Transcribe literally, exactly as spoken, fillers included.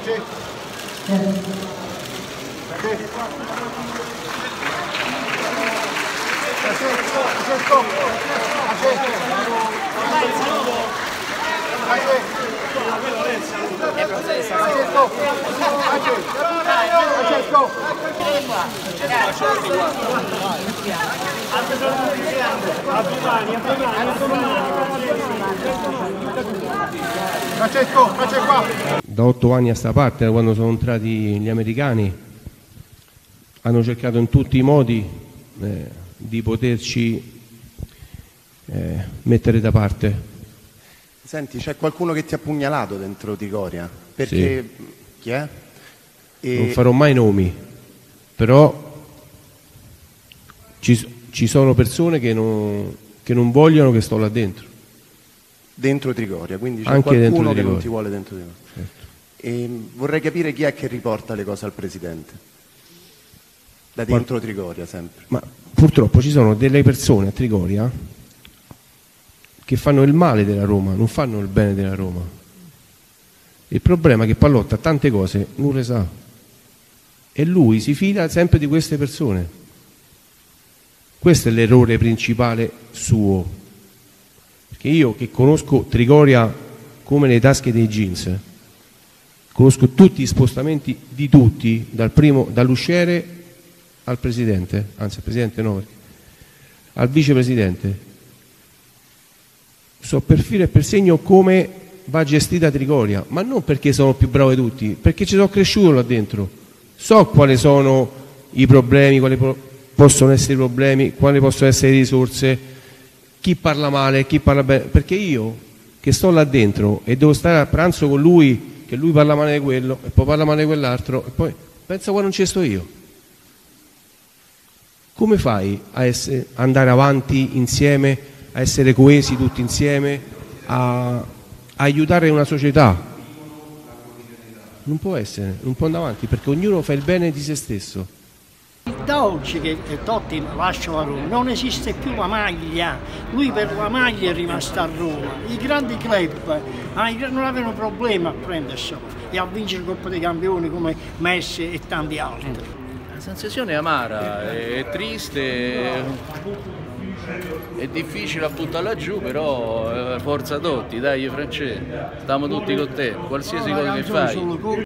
Francesco, Francesco qua. Da otto anni a sta parte, da quando sono entrati gli americani, hanno cercato in tutti i modi eh, di poterci eh, mettere da parte. Senti, c'è qualcuno che ti ha pugnalato dentro Trigoria? Perché sì. Chi è? E... Non farò mai nomi, però ci, ci sono persone che non, che non vogliono che sto là dentro. Dentro Trigoria, quindi c'è Anche qualcuno che Trigoria. non ti vuole dentro Trigoria. Certo. E vorrei capire chi è che riporta le cose al Presidente. Da dentro Ma, Trigoria sempre. Ma purtroppo ci sono delle persone a Trigoria che fanno il male della Roma, non fanno il bene della Roma. Il problema è che Pallotta tante cose non le sa e lui si fida sempre di queste persone. Questo è l'errore principale suo, perché io che conosco Trigoria come le tasche dei jeans, conosco tutti gli spostamenti di tutti, dal primo, dall'usciere al presidente, anzi al presidente no, al vicepresidente. So per filo e per segno come va gestita Trigoria, ma non perché sono più bravo di tutti, perché ci sono cresciuto là dentro, so quali sono i problemi, quali po possono essere i problemi, quali possono essere le risorse, chi parla male, chi parla bene, perché io che sto là dentro e devo stare a pranzo con lui, che lui parla male di quello e poi parla male di quell'altro e poi pensa qua non ci sto io. Come fai a essere, andare avanti insieme, a essere coesi tutti insieme, a, a aiutare una società? Non può essere, non può andare avanti, perché ognuno fa il bene di se stesso. Da oggi che Totti lascia la Roma non esiste più la maglia, lui per la maglia è rimasto a Roma. I grandi club non avevano problema a prenderselo e a vincere Coppa dei Campioni come Messi e tanti altri. La sensazione è amara, è triste, è difficile a buttarla giù, però forza Totti, dai Francesco, stiamo tutti con te, qualsiasi cosa che fai.